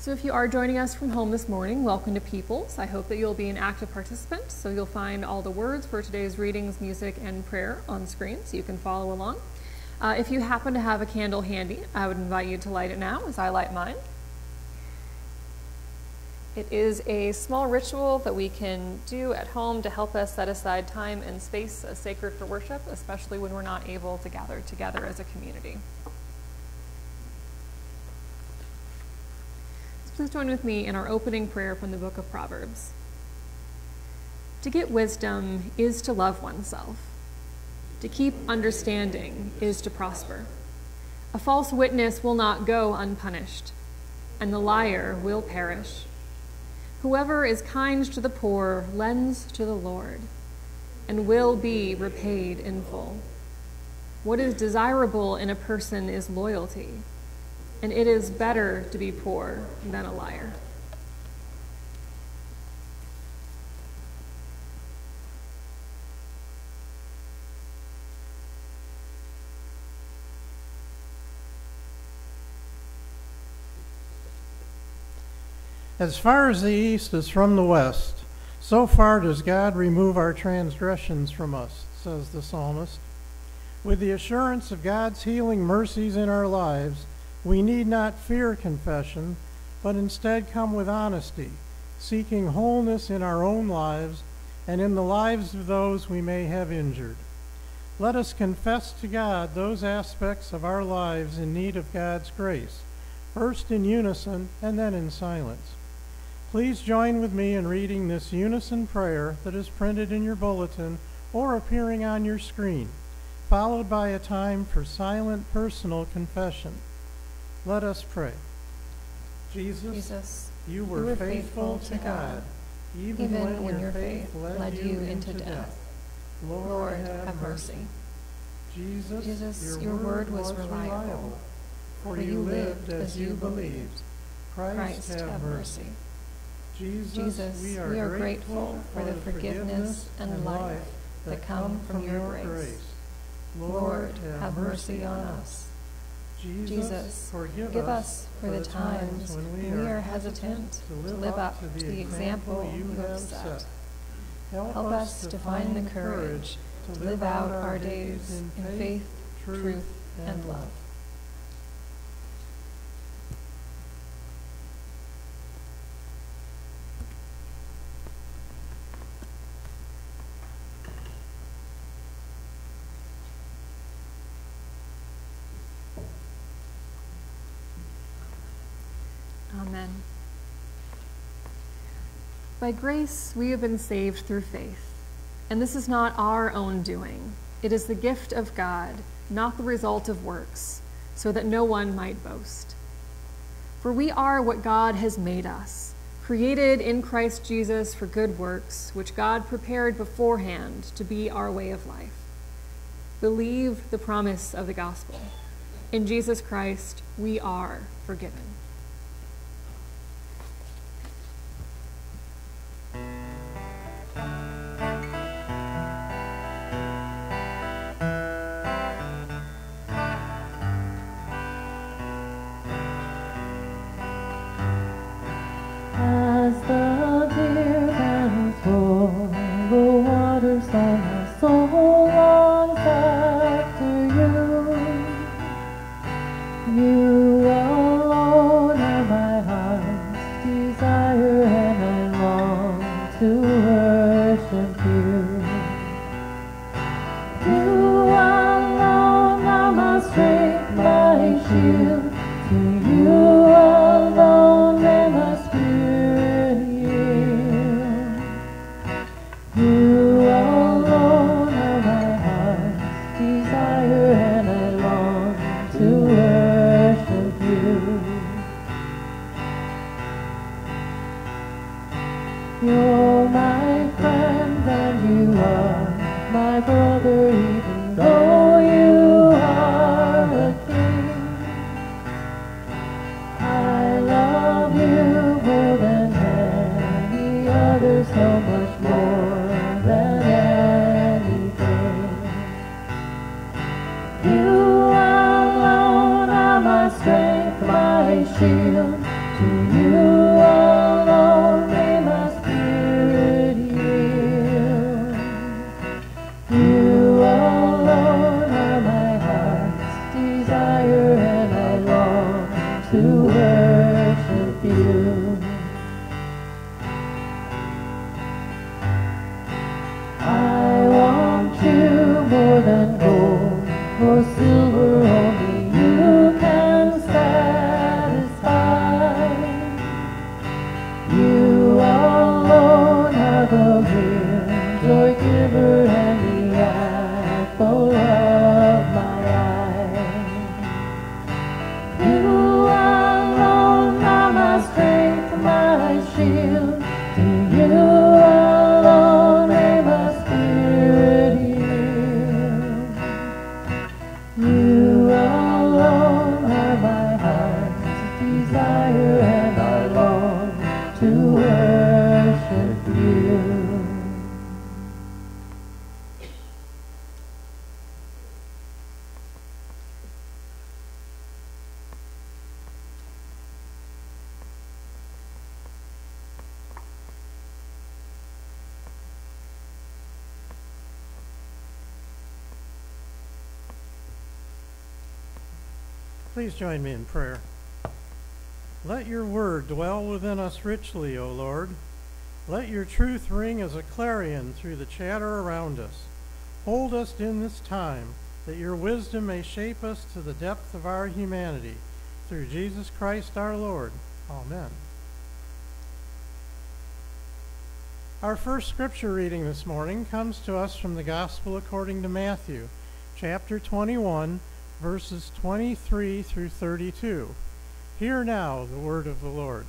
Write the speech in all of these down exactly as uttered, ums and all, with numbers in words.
So if you are joining us from home this morning, welcome to Peoples. I hope that you'll be an active participant, so you'll find all the words for today's readings, music, and prayer on screen, so you can follow along. Uh, if you happen to have a candle handy, I would invite you to light it now as I light mine. It is a small ritual that we can do at home to help us set aside time and space as sacred for worship, especially when we're not able to gather together as a community. Please join with me in our opening prayer from the book of Proverbs. To get wisdom is to love oneself. To keep understanding is to prosper. A false witness will not go unpunished, and the liar will perish. Whoever is kind to the poor lends to the Lord, and will be repaid in full. What is desirable in a person is loyalty, and it is better to be poor than a liar. As far as the east is from the west, so far does God remove our transgressions from us, says the psalmist. With the assurance of God's healing mercies in our lives, we need not fear confession, but instead come with honesty, seeking wholeness in our own lives and in the lives of those we may have injured. Let us confess to God those aspects of our lives in need of God's grace, first in unison and then in silence. Please join with me in reading this unison prayer that is printed in your bulletin or appearing on your screen, followed by a time for silent personal confession. Let us pray. Jesus, Jesus you were, you were faithful, faithful to God, God even, even when, when your faith led, led you into death. death. Lord, Lord, have, have mercy. mercy. Jesus, Jesus your, your word word was reliable, reliable, for you lived as you believed. Christ, Christ have, have mercy. Jesus, Jesus, we are, we are grateful for the forgiveness and life that come from your grace. grace. Lord, have mercy on us. Jesus, Jesus, forgive forgive us us for the times when we, when we are hesitant to live, to live up to the example you have set. Help, Help us to find the courage to live out our days in faith, truth, and love. Amen. By grace, we have been saved through faith, and this is not our own doing. It is the gift of God, not the result of works, so that no one might boast. For we are what God has made us, created in Christ Jesus for good works, which God prepared beforehand to be our way of life. Believe the promise of the gospel. In Jesus Christ, we are forgiven. You alone Please join me in prayer. Let your word dwell within us richly, O Lord. Let your truth ring as a clarion through the chatter around us. Hold us in this time, that your wisdom may shape us to the depth of our humanity. Through Jesus Christ our Lord. Amen. Our first scripture reading this morning comes to us from the Gospel according to Matthew, chapter twenty-one, verses twenty-three through thirty-two. Hear now the word of the Lord.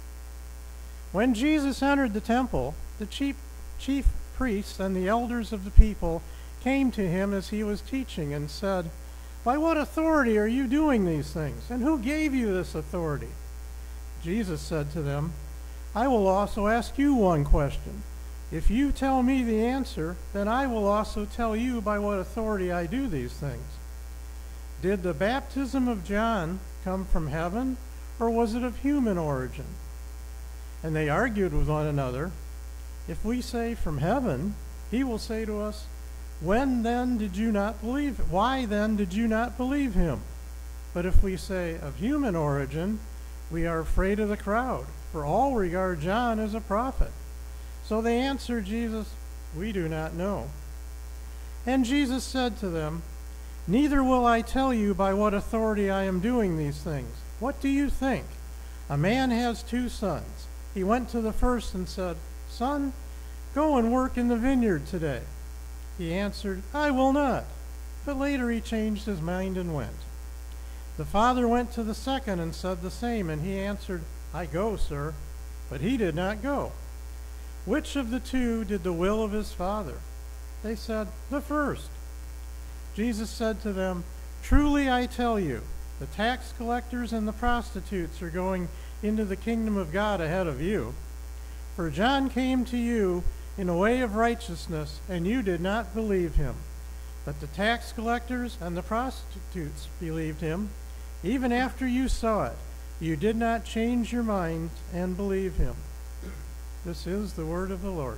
When Jesus entered the temple, the chief, chief priests and the elders of the people came to him as he was teaching and said, "By what authority are you doing these things? And who gave you this authority?" Jesus said to them, "I will also ask you one question. If you tell me the answer, then I will also tell you by what authority I do these things. Did the baptism of John come from heaven, or was it of human origin?" And they argued with one another. "If we say from heaven, he will say to us, 'When then did you not believe? Why then did you not believe him?' But if we say of human origin, we are afraid of the crowd, for all regard John as a prophet." So they answered Jesus, "We do not know." And Jesus said to them, "Neither will I tell you by what authority I am doing these things. What do you think? A man has two sons. He went to the first and said, 'Son, go and work in the vineyard today.' He answered, 'I will not.' But later he changed his mind and went. The father went to the second and said the same, and he answered, 'I go, sir.' But he did not go. Which of the two did the will of his father?" They said, "The first." Jesus said to them, "Truly I tell you, the tax collectors and the prostitutes are going into the kingdom of God ahead of you. For John came to you in a way of righteousness, and you did not believe him. But the tax collectors and the prostitutes believed him. Even after you saw it, you did not change your mind and believe him." This is the word of the Lord.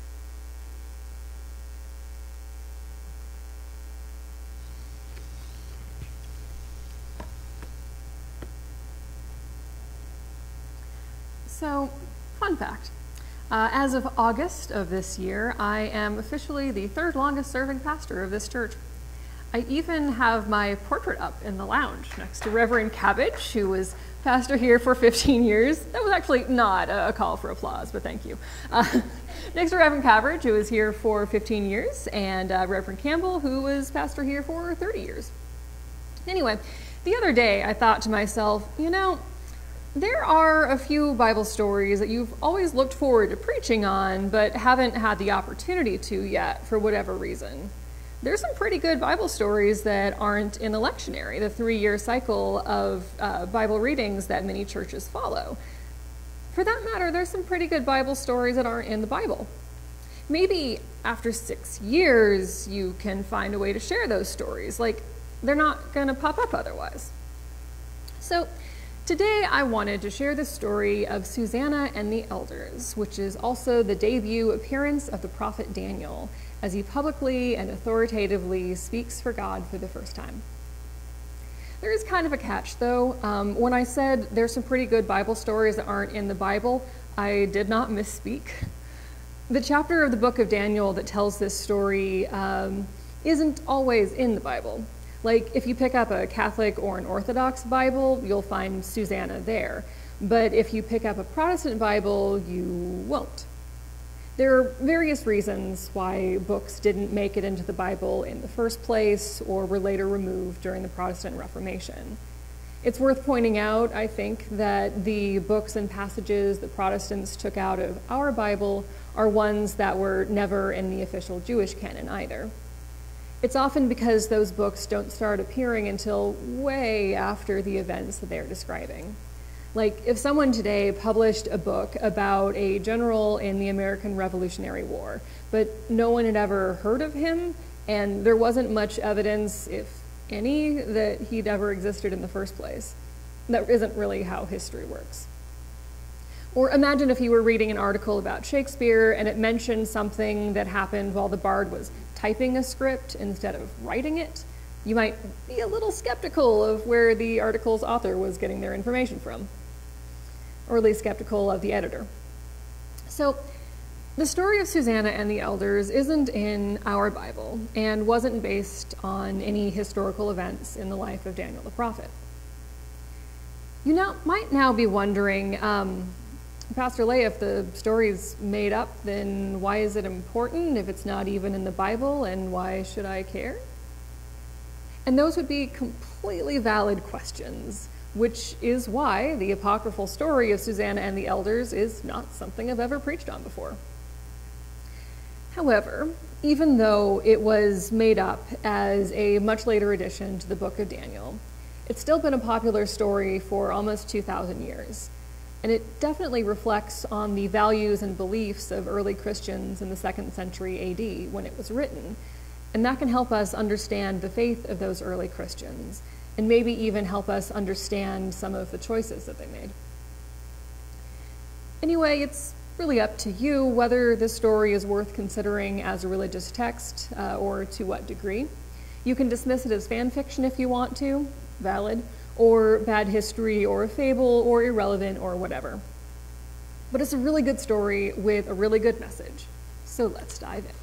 So, fun fact. Uh, as of August of this year, I am officially the third longest serving pastor of this church. I even have my portrait up in the lounge next to Reverend Cabbage, who was pastor here for fifteen years. That was actually not a call for applause, but thank you. Uh, next to Reverend Cabbage, who was here for fifteen years, and uh, Reverend Campbell, who was pastor here for thirty years. Anyway, the other day I thought to myself, you know, there are a few Bible stories that you've always looked forward to preaching on, but haven't had the opportunity to yet for whatever reason. There's some pretty good Bible stories that aren't in the lectionary, the three-year cycle of uh, Bible readings that many churches follow. For that matter, there's some pretty good Bible stories that aren't in the Bible. Maybe after six years, you can find a way to share those stories. Like, they're not going to pop up otherwise. So, Today I wanted to share the story of Susanna and the Elders, which is also the debut appearance of the prophet Daniel, as he publicly and authoritatively speaks for God for the first time. There is kind of a catch, though. Um, when I said there's some pretty good Bible stories that aren't in the Bible, I did not misspeak. The chapter of the book of Daniel that tells this story um, isn't always in the Bible. Like, if you pick up a Catholic or an Orthodox Bible, you'll find Susanna there. But if you pick up a Protestant Bible, you won't. There are various reasons why books didn't make it into the Bible in the first place or were later removed during the Protestant Reformation. It's worth pointing out, I think, that the books and passages that Protestants took out of our Bible are ones that were never in the official Jewish canon either. It's often because those books don't start appearing until way after the events that they're describing. Like, if someone today published a book about a general in the American Revolutionary War, but no one had ever heard of him, and there wasn't much evidence, if any, that he'd ever existed in the first place, that isn't really how history works. Or imagine if you were reading an article about Shakespeare and it mentioned something that happened while the bard was typing a script instead of writing it. You might be a little skeptical of where the article's author was getting their information from, or at least skeptical of the editor. So the story of Susanna and the Elders isn't in our Bible and wasn't based on any historical events in the life of Daniel the prophet. You now, might now be wondering, um, Pastor Leia, if the story's made up, then why is it important if it's not even in the Bible, and why should I care? And those would be completely valid questions, which is why the apocryphal story of Susanna and the Elders is not something I've ever preached on before. However, even though it was made up as a much later addition to the book of Daniel, it's still been a popular story for almost two thousand years. And it definitely reflects on the values and beliefs of early Christians in the second century A D when it was written. And that can help us understand the faith of those early Christians, and maybe even help us understand some of the choices that they made. Anyway, it's really up to you whether this story is worth considering as a religious text, uh, or to what degree. You can dismiss it as fan fiction if you want to, valid, or bad history, or a fable, or irrelevant, or whatever. But it's a really good story with a really good message, so let's dive in.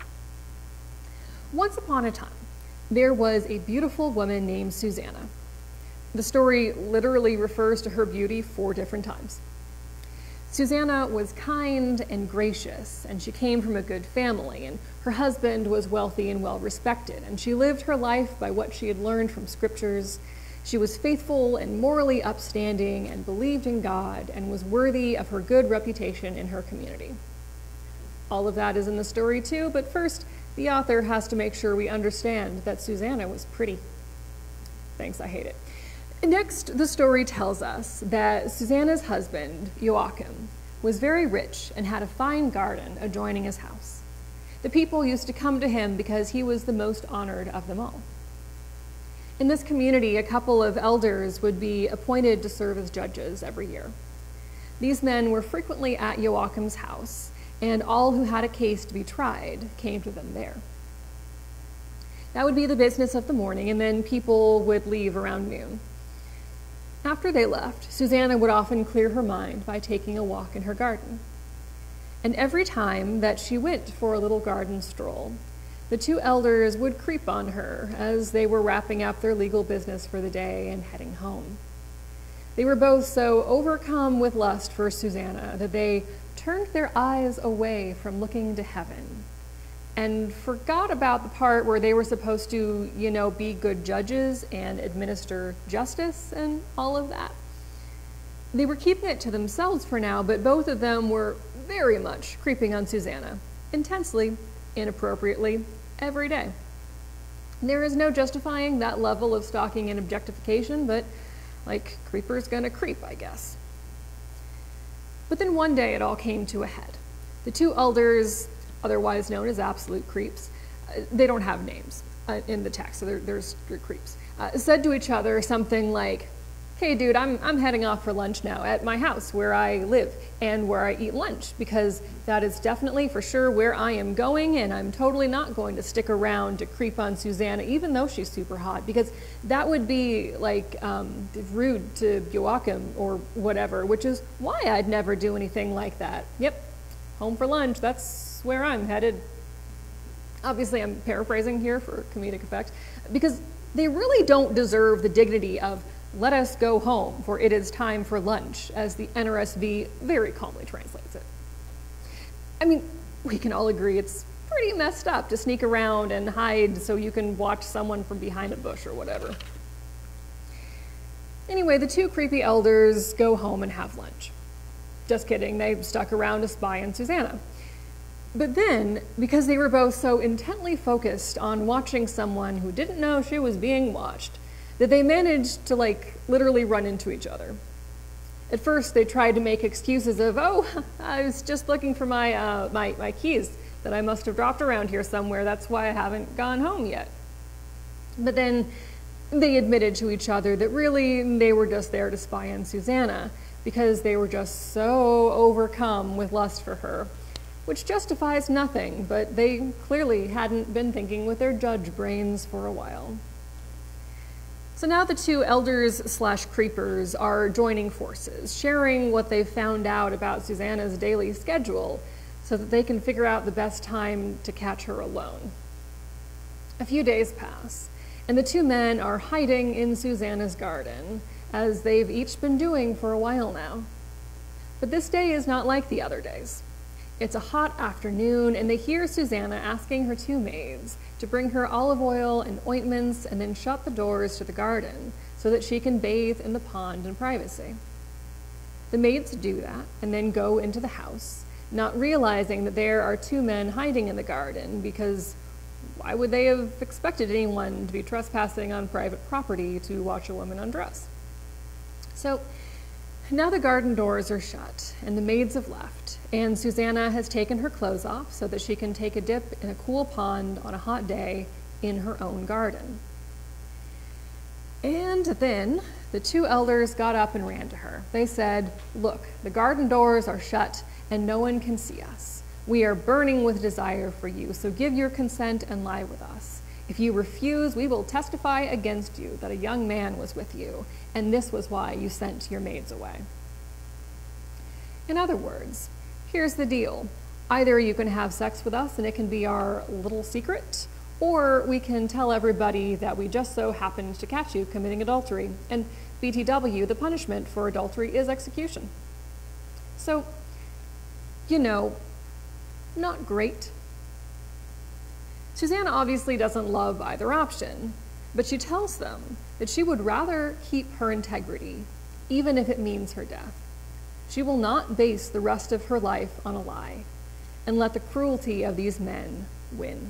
Once upon a time, there was a beautiful woman named Susanna. The story literally refers to her beauty four different times. Susanna was kind and gracious, and she came from a good family, and her husband was wealthy and well-respected, and she lived her life by what she had learned from scriptures. She was faithful and morally upstanding and believed in God and was worthy of her good reputation in her community. All of that is in the story too, but first, the author has to make sure we understand that Susanna was pretty. Thanks, I hate it. Next, the story tells us that Susanna's husband, Joachim, was very rich and had a fine garden adjoining his house. The people used to come to him because he was the most honored of them all. In this community, a couple of elders would be appointed to serve as judges every year. These men were frequently at Joachim's house, and all who had a case to be tried came to them there. That would be the business of the morning, and then people would leave around noon. After they left, Susanna would often clear her mind by taking a walk in her garden. And every time that she went for a little garden stroll, the two elders would creep on her as they were wrapping up their legal business for the day and heading home. They were both so overcome with lust for Susanna that they turned their eyes away from looking to heaven and forgot about the part where they were supposed to, you know, be good judges and administer justice and all of that. They were keeping it to themselves for now, but both of them were very much creeping on Susanna, intensely, inappropriately, every day. There is no justifying that level of stalking and objectification, but like, creeper's gonna creep, I guess. But then one day it all came to a head. The two elders, otherwise known as absolute creeps, uh, they don't have names uh, in the text, so they're, they're, they're creeps, uh, said to each other something like, okay, dude, I'm, I'm heading off for lunch now at my house where I live and where I eat lunch, because that is definitely for sure where I am going, and I'm totally not going to stick around to creep on Susanna, even though she's super hot, because that would be like um, rude to Joachim or whatever, which is why I'd never do anything like that. Yep, home for lunch, that's where I'm headed. Obviously, I'm paraphrasing here for comedic effect, because they really don't deserve the dignity of "let us go home, for it is time for lunch," as the N R S V very calmly translates it. I mean, we can all agree it's pretty messed up to sneak around and hide so you can watch someone from behind a bush or whatever. Anyway, the two creepy elders go home and have lunch. Just kidding, they stuck around to spy on Susanna. But then, because they were both so intently focused on watching someone who didn't know she was being watched, that they managed to, like, literally run into each other. At first, they tried to make excuses of, oh, I was just looking for my, uh, my, my keys that I must have dropped around here somewhere, that's why I haven't gone home yet. But then they admitted to each other that really they were just there to spy on Susanna, because they were just so overcome with lust for her, which justifies nothing, but they clearly hadn't been thinking with their judge brains for a while. So now the two elders slash creepers are joining forces, sharing what they've found out about Susanna's daily schedule so that they can figure out the best time to catch her alone. A few days pass, and the two men are hiding in Susanna's garden, as they've each been doing for a while now. But this day is not like the other days. It's a hot afternoon, and they hear Susanna asking her two maids to bring her olive oil and ointments and then shut the doors to the garden so that she can bathe in the pond in privacy. The maids do that and then go into the house, not realizing that there are two men hiding in the garden, because why would they have expected anyone to be trespassing on private property to watch a woman undress? So now the garden doors are shut and the maids have left, and Susanna has taken her clothes off so that she can take a dip in a cool pond on a hot day in her own garden. And then the two elders got up and ran to her. They said, "Look, the garden doors are shut and no one can see us. We are burning with desire for you, so give your consent and lie with us. If you refuse, we will testify against you that a young man was with you, and this was why you sent your maids away." In other words, here's the deal. Either you can have sex with us and it can be our little secret, or we can tell everybody that we just so happened to catch you committing adultery, and B T W, the punishment for adultery is execution. So, you know, not great. Susanna obviously doesn't love either option, but she tells them that she would rather keep her integrity, even if it means her death. She will not base the rest of her life on a lie, and let the cruelty of these men win.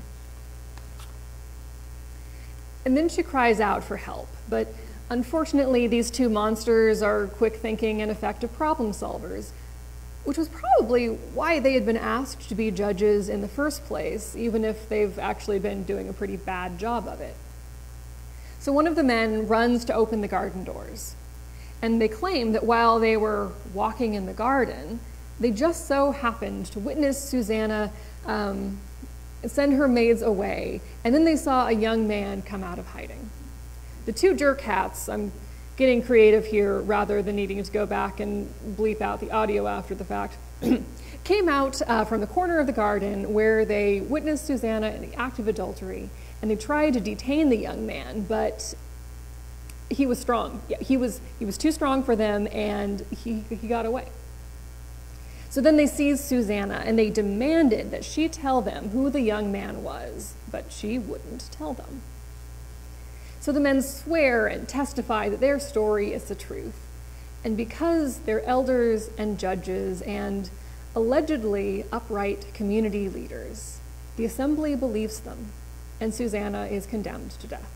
And then she cries out for help, but unfortunately these two monsters are quick-thinking and effective problem solvers, which was probably why they had been asked to be judges in the first place, even if they've actually been doing a pretty bad job of it. So one of the men runs to open the garden doors, and they claim that while they were walking in the garden, they just so happened to witness Susanna um, send her maids away, and then they saw a young man come out of hiding. The two jerk hats, I'm getting creative here rather than needing to go back and bleep out the audio after the fact, came out uh, from the corner of the garden where they witnessed Susanna in the act of adultery, and they tried to detain the young man, but he was strong. Yeah, he was, he was too strong for them, and he, he got away. So then they seized Susanna, and they demanded that she tell them who the young man was, but she wouldn't tell them. So the men swear and testify that their story is the truth. And because they're elders and judges and allegedly upright community leaders, the assembly believes them, and Susanna is condemned to death.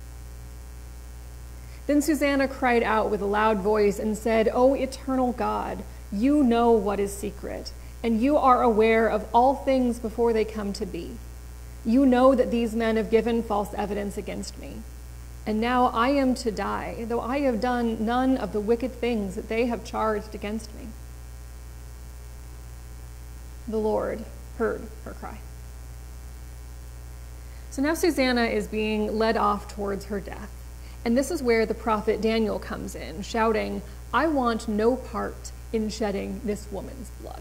Then Susanna cried out with a loud voice and said, "O eternal God, you know what is secret, and you are aware of all things before they come to be. You know that these men have given false evidence against me. and now I am to die, though I have done none of the wicked things that they have charged against me." The Lord heard her cry. So now Susanna is being led off towards her death. And this is where the prophet Daniel comes in, shouting, "I want no part in shedding this woman's blood."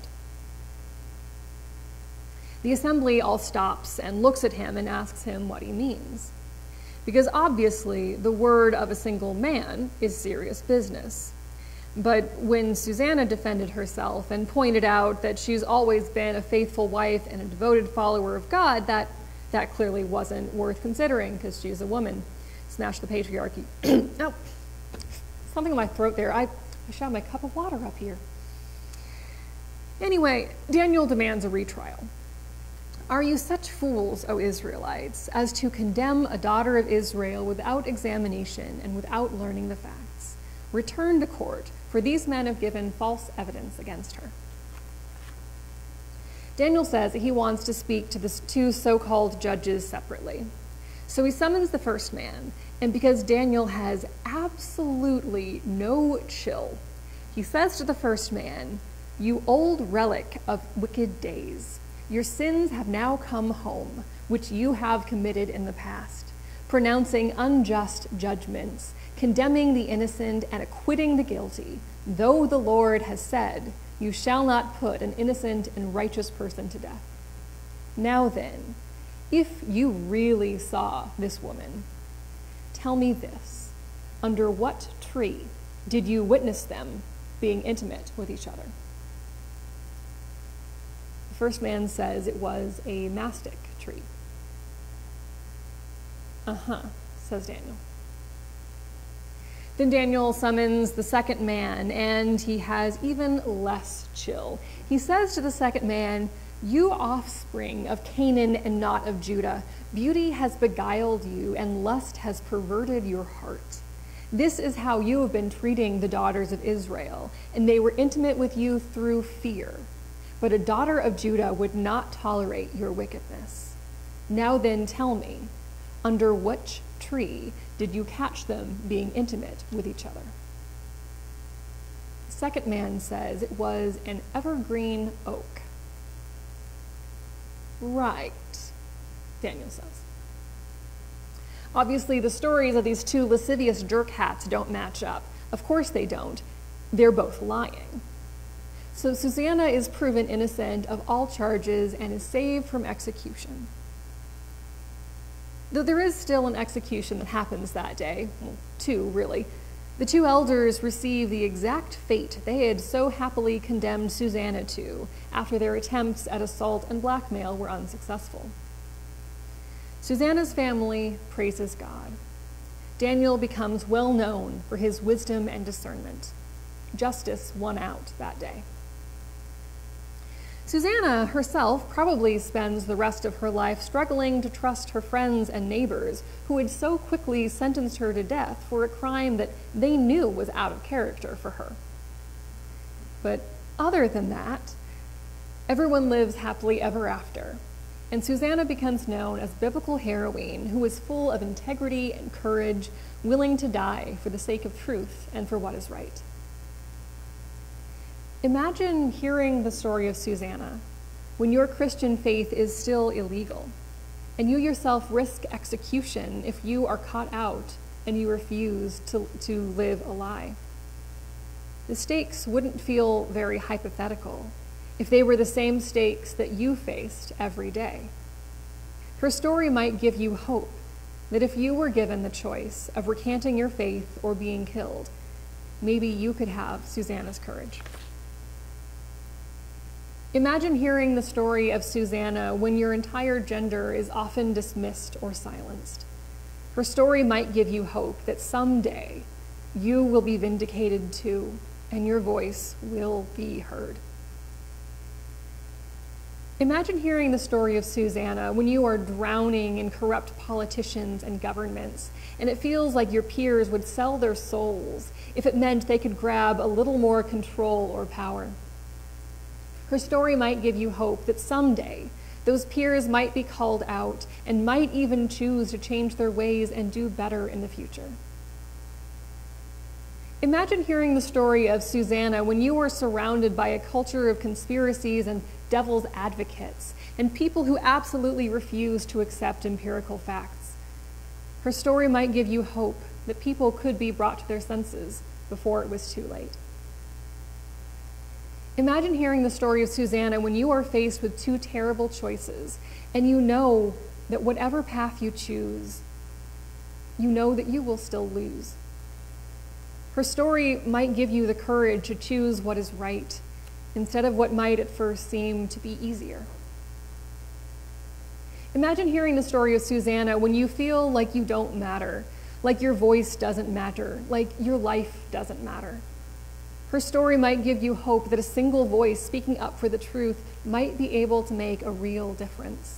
The assembly all stops and looks at him and asks him what he means. Because obviously the word of a single man is serious business. But when Susanna defended herself and pointed out that she's always been a faithful wife and a devoted follower of God, that, that clearly wasn't worth considering because she's a woman. Smash the patriarchy. Oh, something in my throat there. I, I should have my cup of water up here. Anyway, Daniel demands a retrial. "Are you such fools, O Israelites, as to condemn a daughter of Israel without examination and without learning the facts? Return to court, for these men have given false evidence against her." Daniel says that he wants to speak to the two so-called judges separately. So he summons the first man, and because Daniel has absolutely no chill, he says to the first man, "You old relic of wicked days, your sins have now come home, which you have committed in the past, pronouncing unjust judgments, condemning the innocent and acquitting the guilty, though the Lord has said, you shall not put an innocent and righteous person to death. Now then, if you really saw this woman, tell me this, under what tree did you witness them being intimate with each other?" The first man says it was a mastic tree. "Uh-huh," says Daniel. Then Daniel summons the second man, and he has even less chill. He says to the second man, "You offspring of Canaan and not of Judah, beauty has beguiled you, and lust has perverted your heart. This is how you have been treating the daughters of Israel, and they were intimate with you through fear. But a daughter of Judah would not tolerate your wickedness. Now then tell me, under which tree did you catch them being intimate with each other?" The second man says it was an evergreen oak. "Right," Daniel says. Obviously, the stories of these two lascivious jerk-hats don't match up. Of course they don't. They're both lying. So Susanna is proven innocent of all charges and is saved from execution. Though there is still an execution that happens that day, well, two really, the two elders receive the exact fate they had so happily condemned Susanna to after their attempts at assault and blackmail were unsuccessful. Susanna's family praises God. Daniel becomes well known for his wisdom and discernment. Justice won out that day. Susanna herself probably spends the rest of her life struggling to trust her friends and neighbors who had so quickly sentenced her to death for a crime that they knew was out of character for her. But other than that, everyone lives happily ever after, and Susanna becomes known as biblical heroine who is full of integrity and courage, willing to die for the sake of truth and for what is right. Imagine hearing the story of Susanna when your Christian faith is still illegal, and you yourself risk execution if you are caught out and you refuse to, to live a lie. The stakes wouldn't feel very hypothetical if they were the same stakes that you faced every day. Her story might give you hope that if you were given the choice of recanting your faith or being killed, maybe you could have Susanna's courage. Imagine hearing the story of Susanna when your entire gender is often dismissed or silenced. Her story might give you hope that someday you will be vindicated too, and your voice will be heard. Imagine hearing the story of Susanna when you are drowning in corrupt politicians and governments, and it feels like your peers would sell their souls if it meant they could grab a little more control or power. Her story might give you hope that someday Those peers might be called out and might even choose to change their ways and do better in the future. Imagine hearing the story of Susanna when you were surrounded by a culture of conspiracies and devil's advocates and people who absolutely refuse to accept empirical facts. Her story might give you hope that people could be brought to their senses before it was too late. Imagine hearing the story of Susanna when you are faced with two terrible choices and you know that whatever path you choose, you know that you will still lose. Her story might give you the courage to choose what is right instead of what might at first seem to be easier. Imagine hearing the story of Susanna when you feel like you don't matter, like your voice doesn't matter, like your life doesn't matter. Her story might give you hope that a single voice speaking up for the truth might be able to make a real difference.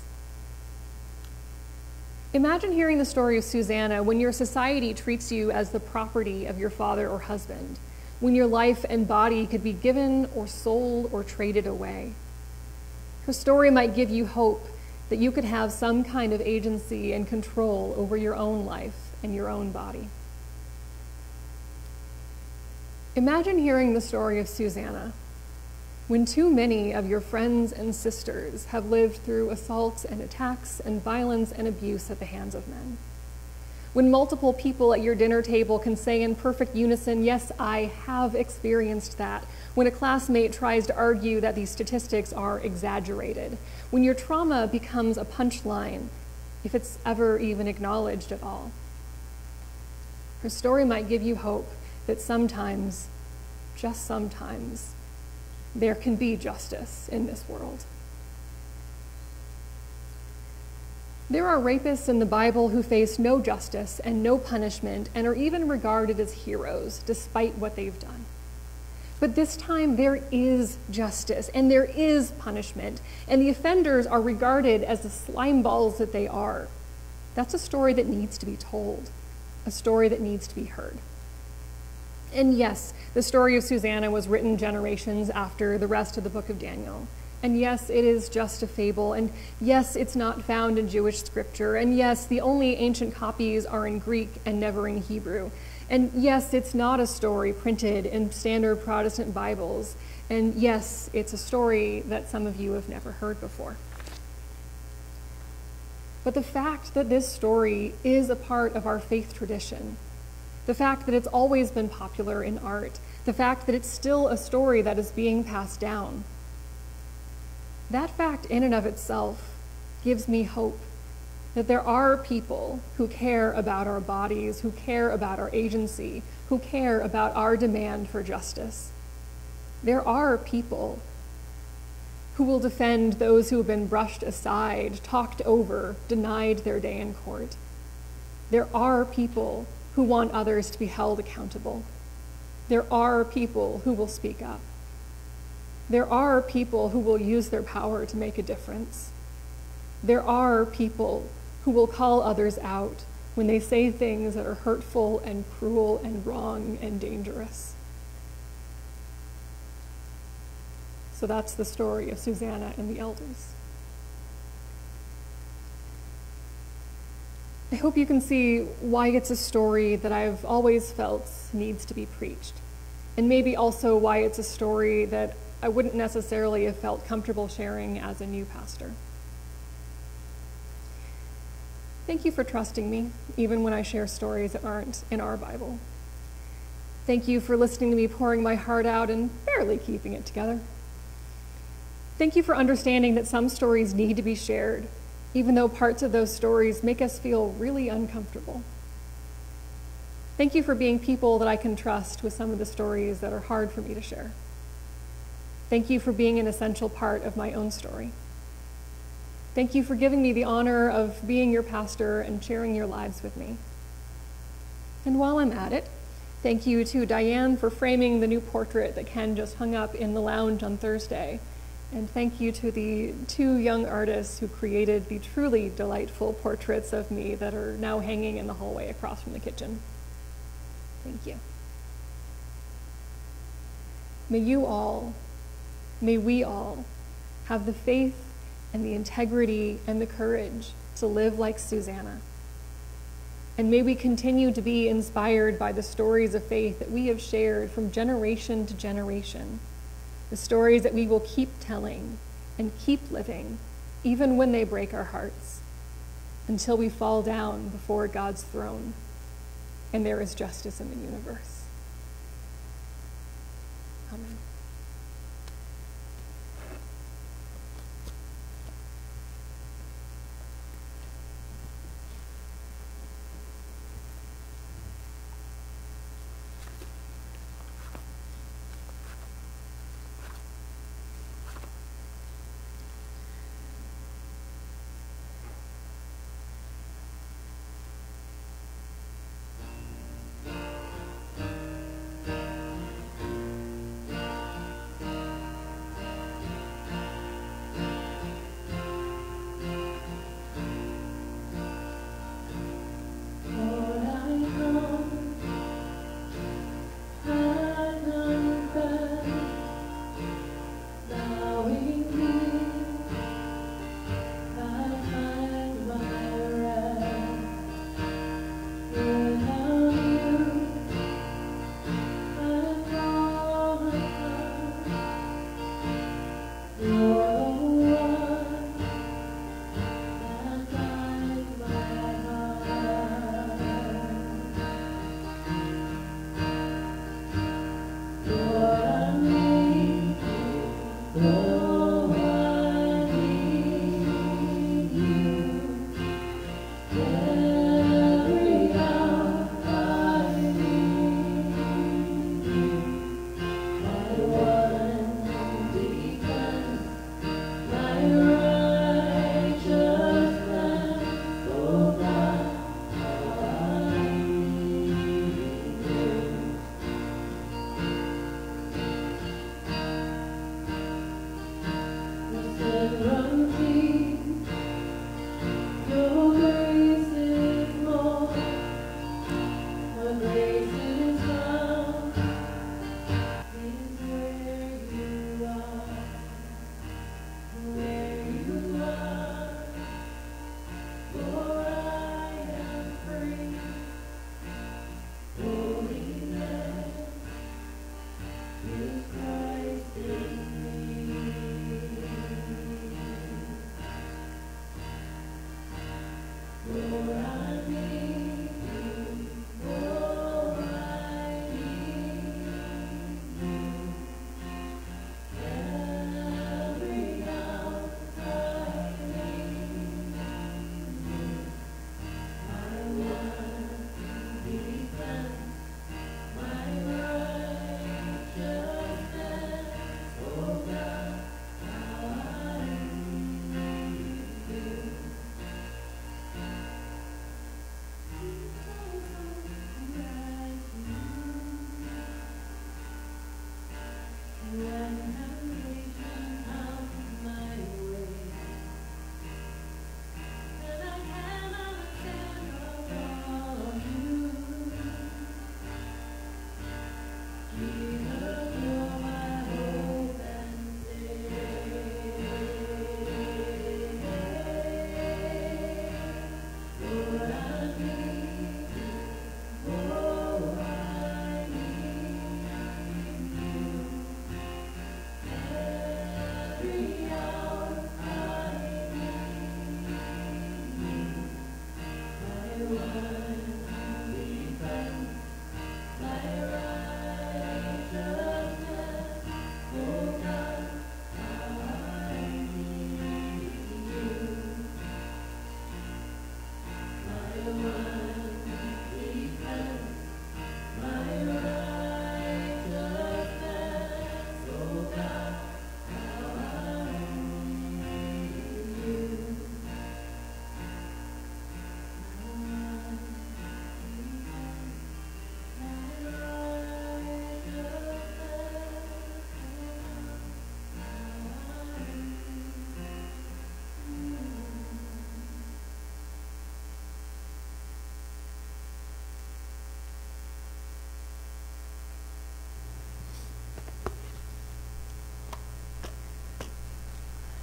Imagine hearing the story of Susanna when your society treats you as the property of your father or husband, when your life and body could be given or sold or traded away. Her story might give you hope that you could have some kind of agency and control over your own life and your own body. Imagine hearing the story of Susanna when too many of your friends and sisters have lived through assaults and attacks and violence and abuse at the hands of men. When multiple people at your dinner table can say in perfect unison, "Yes, I have experienced that." When a classmate tries to argue that these statistics are exaggerated. When your trauma becomes a punchline, if it's ever even acknowledged at all. Her story might give you hope that sometimes, just sometimes, there can be justice in this world. There are rapists in the Bible who face no justice and no punishment and are even regarded as heroes despite what they've done. But this time there is justice and there is punishment, and the offenders are regarded as the slime balls that they are. That's a story that needs to be told, a story that needs to be heard. And yes, the story of Susanna was written generations after the rest of the book of Daniel. And yes, it is just a fable. And yes, it's not found in Jewish scripture. And yes, the only ancient copies are in Greek and never in Hebrew. And yes, it's not a story printed in standard Protestant Bibles. And yes, it's a story that some of you have never heard before. But the fact that this story is a part of our faith tradition, the fact that it's always been popular in art, the fact that it's still a story that is being passed down, that fact in and of itself gives me hope that there are people who care about our bodies, who care about our agency, who care about our demand for justice. There are people who will defend those who have been brushed aside, talked over, denied their day in court. There are people who want others to be held accountable. There are people who will speak up. There are people who will use their power to make a difference. There are people who will call others out when they say things that are hurtful and cruel and wrong and dangerous. So that's the story of Susanna and the elders. I hope you can see why it's a story that I've always felt needs to be preached, and maybe also why it's a story that I wouldn't necessarily have felt comfortable sharing as a new pastor. Thank you for trusting me, even when I share stories that aren't in our Bible. Thank you for listening to me pouring my heart out and barely keeping it together. Thank you for understanding that some stories need to be shared, even though parts of those stories make us feel really uncomfortable. Thank you for being people that I can trust with some of the stories that are hard for me to share. Thank you for being an essential part of my own story. Thank you for giving me the honor of being your pastor and sharing your lives with me. And while I'm at it, thank you to Diane for framing the new portrait that Ken just hung up in the lounge on Thursday. And thank you to the two young artists who created the truly delightful portraits of me that are now hanging in the hallway across from the kitchen. Thank you. May you all, may we all, have the faith and the integrity and the courage to live like Susanna. And may we continue to be inspired by the stories of faith that we have shared from generation to generation, the stories that we will keep telling and keep living, even when they break our hearts, until we fall down before God's throne and there is justice in the universe. Amen.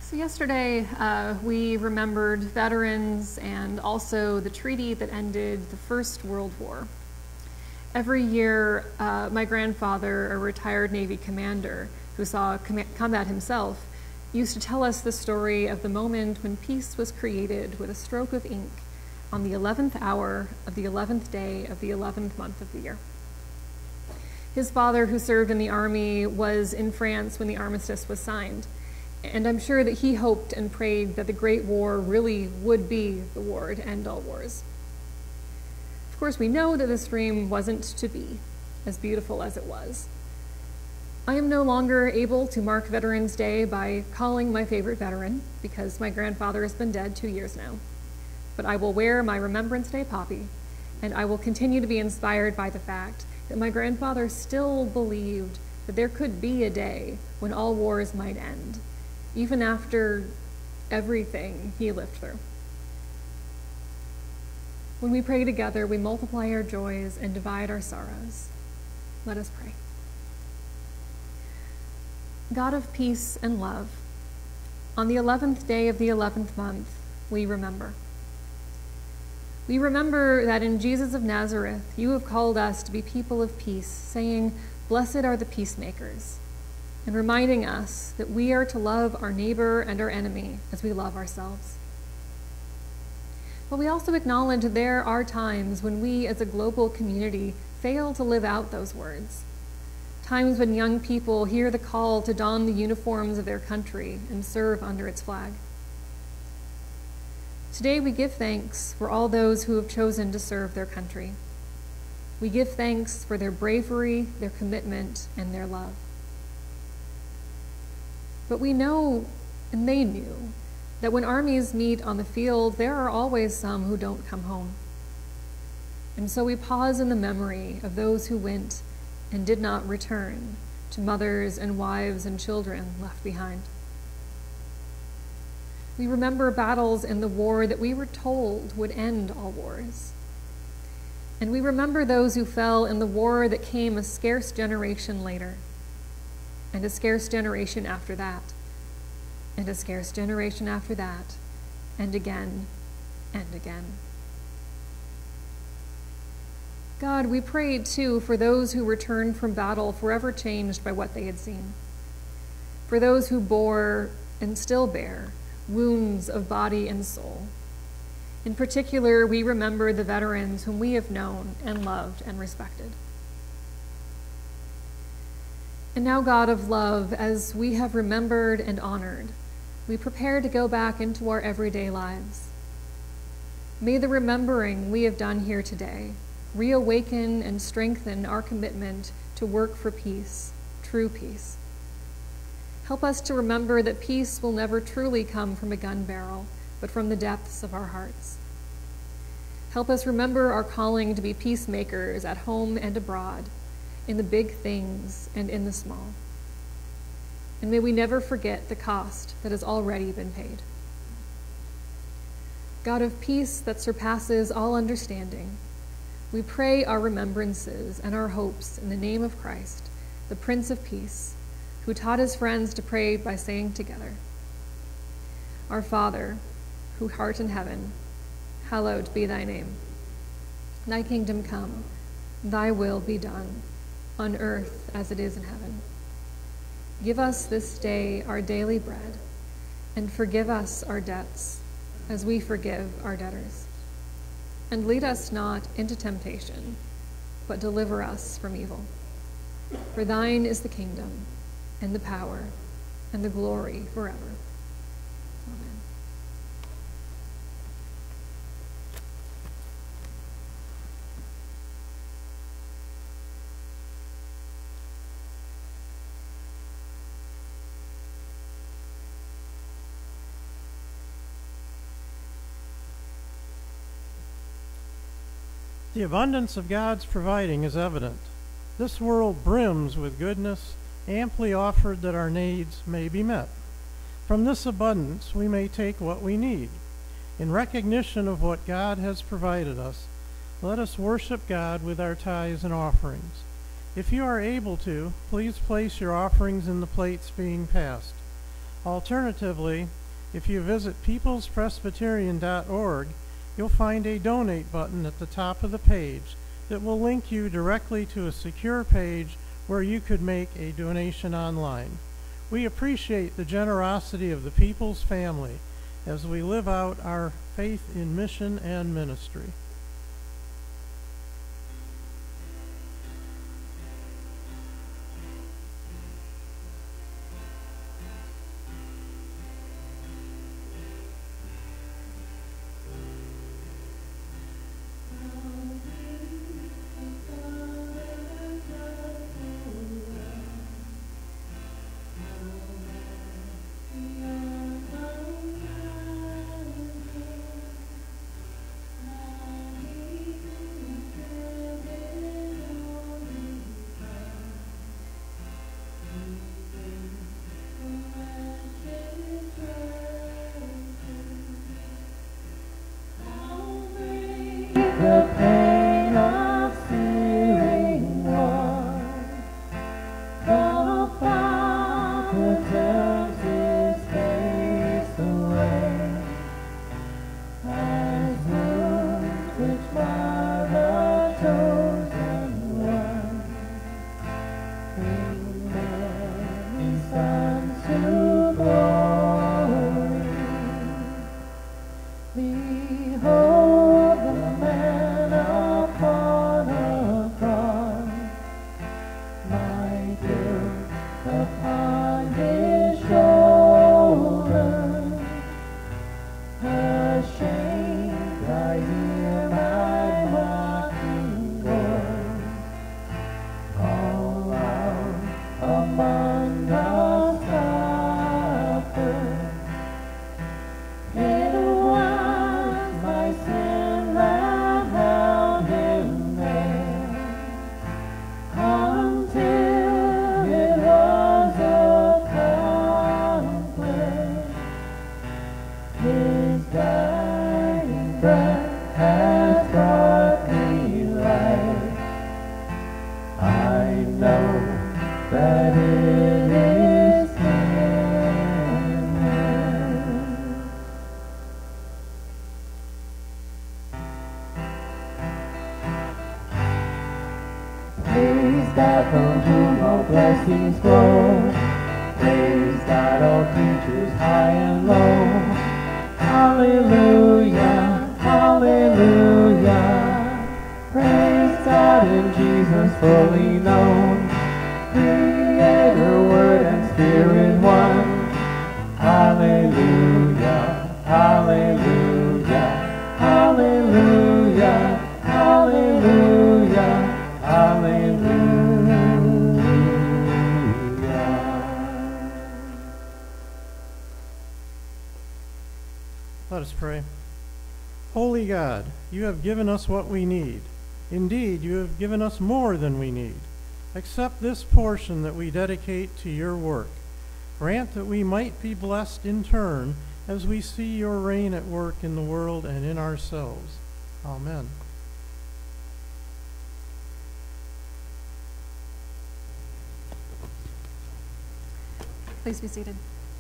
So yesterday, uh, we remembered veterans and also the treaty that ended the First World War. Every year, uh, my grandfather, a retired Navy commander who saw com combat himself, used to tell us the story of the moment when peace was created with a stroke of ink on the eleventh hour of the eleventh day of the eleventh month of the year. His father, who served in the army, was in France when the armistice was signed. And I'm sure that he hoped and prayed that the Great War really would be the war to end all wars. Of course, we know that this dream wasn't to be, as beautiful as it was. I am no longer able to mark Veterans Day by calling my favorite veteran, because my grandfather has been dead two years now. But I will wear my Remembrance Day poppy, and I will continue to be inspired by the fact that my grandfather still believed that there could be a day when all wars might end, even after everything he lived through. When we pray together, we multiply our joys and divide our sorrows. Let us pray. God of peace and love, on the eleventh day of the eleventh month, we remember. We remember that in Jesus of Nazareth, you have called us to be people of peace, saying, "Blessed are the peacemakers," and reminding us that we are to love our neighbor and our enemy as we love ourselves. But we also acknowledge that there are times when we as a global community fail to live out those words. Times when young people hear the call to don the uniforms of their country and serve under its flag. Today we give thanks for all those who have chosen to serve their country. We give thanks for their bravery, their commitment, and their love. But we know, and they knew, that when armies meet on the field, there are always some who don't come home. And so we pause in the memory of those who went and did not return, to mothers and wives and children left behind. We remember battles in the war that we were told would end all wars. And we remember those who fell in the war that came a scarce generation later, and a scarce generation after that, and a scarce generation after that, and again and again. God, we prayed too for those who returned from battle forever changed by what they had seen, for those who bore and still bear wounds of body and soul. In particular, we remember the veterans whom we have known and loved and respected. And now, God of love, as we have remembered and honored, we prepare to go back into our everyday lives. May the remembering we have done here today reawaken and strengthen our commitment to work for peace, true peace. Help us to remember that peace will never truly come from a gun barrel, but from the depths of our hearts. Help us remember our calling to be peacemakers at home and abroad, in the big things and in the small. And may we never forget the cost that has already been paid. God of peace that surpasses all understanding, we pray our remembrances and our hopes in the name of Christ, the Prince of Peace, who taught his friends to pray by saying together, "Our Father, who art in heaven, hallowed be thy name. Thy kingdom come, thy will be done, on earth as it is in heaven. Give us this day our daily bread, and forgive us our debts, as we forgive our debtors. And lead us not into temptation, but deliver us from evil. For thine is the kingdom, and the power, and the glory forever. Amen." The abundance of God's providing is evident. This world brims with goodness, amply offered that our needs may be met. From this abundance we may take what we need. In recognition of what God has provided us, let us worship God with our tithes and offerings. If you are able to, please place your offerings in the plates being passed. Alternatively, If you visit peoples presbyterian dot org, you'll find a donate button at the top of the page that will link you directly to a secure page where you could make a donation online. We appreciate the generosity of the Peoples family as we live out our faith in mission and ministry. The pain of sealing one, the Father turns his face away, as wounds which mar the chosen one, bring many sons to glory. Behold the man upon a cross, my guilt upon his shoulder. Ashamed, I hear my mocking voice call out among the sufferers. It was my sin that held him there, until it was accomplished. His dying breath has brought me life. I know that it is finished. Praise God from whom all blessings flow. Praise God, all creatures high and low. Hallelujah, hallelujah. Praise God in Jesus fully known. Creator, Word, and Spirit one. Hallelujah, hallelujah, hallelujah, hallelujah, hallelujah. Let us pray. Holy God, you have given us what we need. Indeed, you have given us more than we need. Accept this portion that we dedicate to your work. Grant that we might be blessed in turn as we see your reign at work in the world and in ourselves. Amen. Please be seated.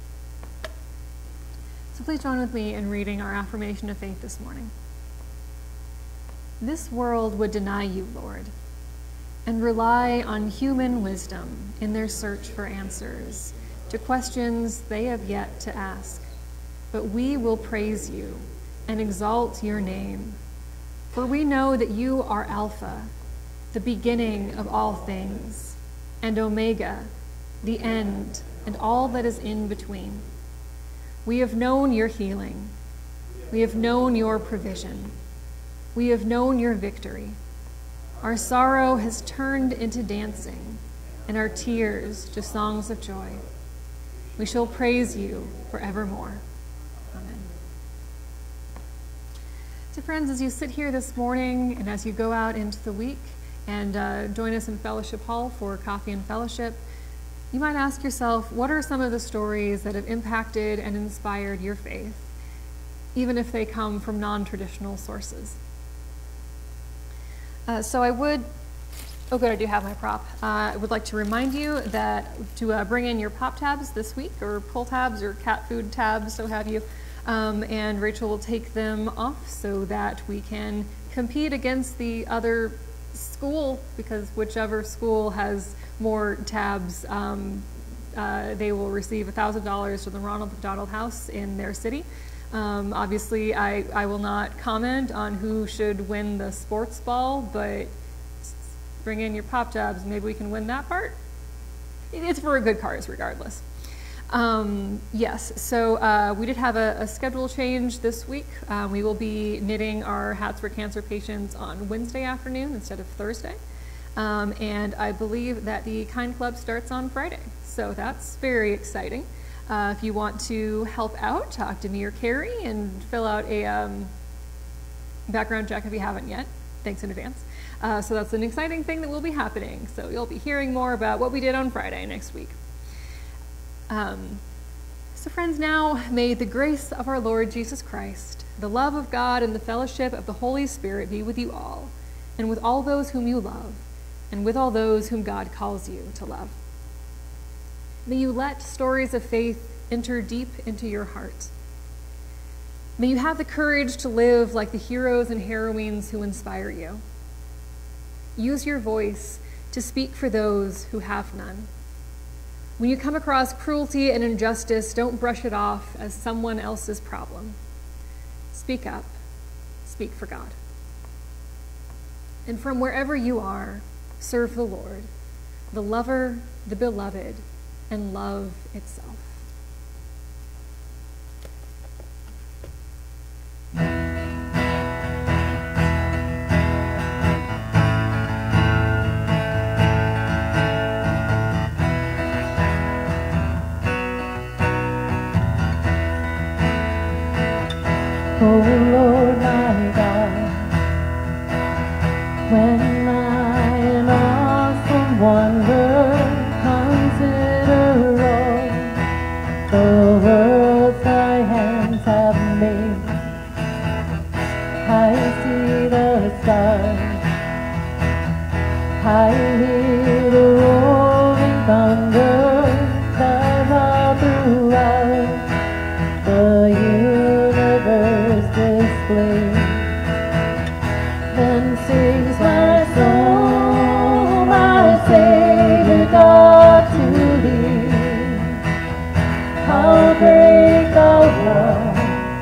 So please join with me in reading our affirmation of faith this morning. This world would deny you, Lord, and rely on human wisdom in their search for answers to questions they have yet to ask. But we will praise you and exalt your name, for we know that you are Alpha, the beginning of all things, and Omega, the end, and all that is in between. We have known your healing. We have known your provision. We have known your victory. Our sorrow has turned into dancing, and our tears to songs of joy. We shall praise you forevermore. Amen. So friends, as you sit here this morning and as you go out into the week and uh, join us in Fellowship Hall for coffee and fellowship, you might ask yourself, what are some of the stories that have impacted and inspired your faith, even if they come from non-traditional sources? Uh, so I would Oh, good, I do have my prop. Uh, I would like to remind you that to uh, bring in your pop tabs this week, or pull tabs, or cat food tabs, so have you. Um, and Rachel will take them off so that we can compete against the other school, because whichever school has more tabs, um, uh, they will receive one thousand dollars from the Ronald McDonald House in their city. Um, obviously, I, I will not comment on who should win the sports ball, but bring in your pop tabs, maybe we can win that part. It's for a good cause regardless. Um, yes, so uh, we did have a, a schedule change this week. Uh, we will be knitting our hats for cancer patients on Wednesday afternoon instead of Thursday. Um, and I believe that the Kind Club starts on Friday. So that's very exciting. Uh, if you want to help out, talk to me or Carrie and fill out a um, background check if you haven't yet. Thanks in advance. Uh, so that's an exciting thing that will be happening. So you'll be hearing more about what we did on Friday next week. Um, so friends, now may the grace of our Lord Jesus Christ, the love of God, and the fellowship of the Holy Spirit be with you all, and with all those whom you love, and with all those whom God calls you to love. May you let stories of faith enter deep into your heart. May you have the courage to live like the heroes and heroines who inspire you. Use your voice to speak for those who have none. When you come across cruelty and injustice, don't brush it off as someone else's problem. Speak up. Speak for God. And from wherever you are, serve the Lord, the lover, the beloved, and love itself. Oh Lord my God, when I in awesome wonder consider all the worlds thy hands have made, I see the stars, I hear the rolling thunder that all throughout the universe display. Then sings my soul, my Savior God, to thee. How great thou art,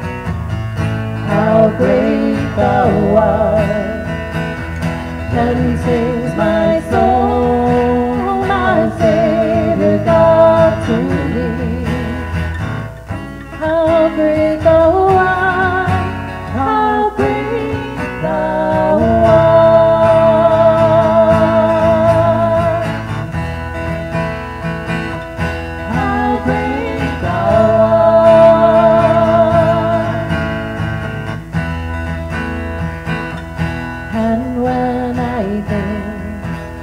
how great thou art. Then sings my soul, my Savior God, to thee. How great thou art, how great thou art. How great thou art. And when I think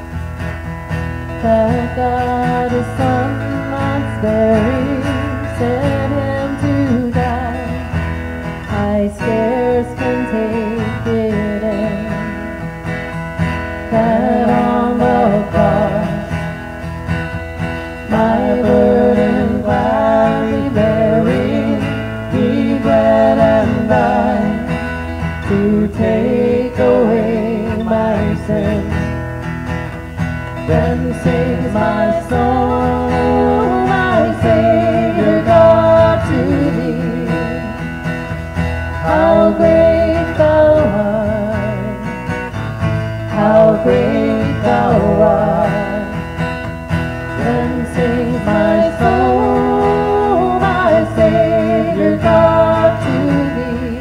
that God his Son once buried, sent him to die, I scarce can take it in, that on the cross my burden gladly bearing, he bled and died to take away my sin. Then sings my soul, my Savior God, to thee. How great thou art, how great thou art. Then sings my soul, my Savior God, to thee.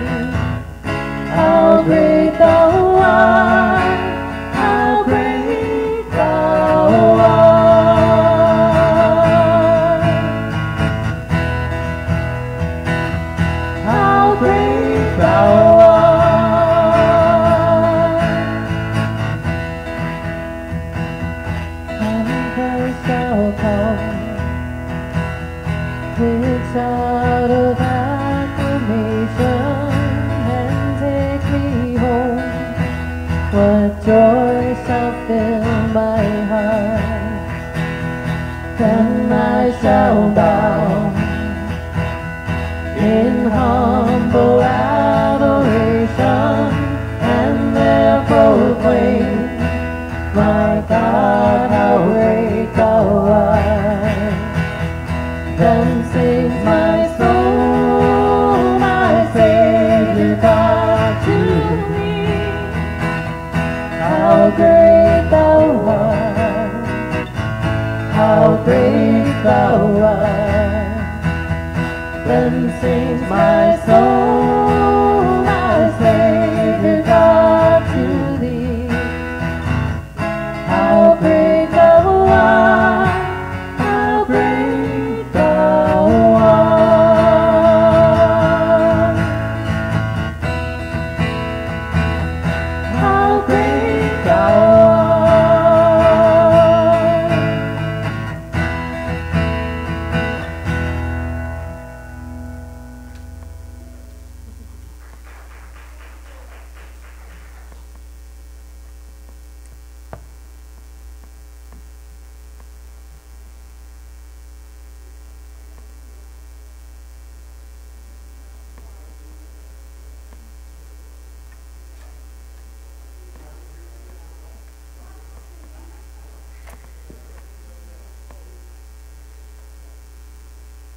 How great thou art, how great thou art. How great thou art. And Christ shall come with shout of acclamation and take me home. What joy shall fill then I shall bow in humble adoration, and there proclaim, my God, how great thou art. Then sings my soul, my Savior God to me, how great thou art, how great thou art. Then sings my soul,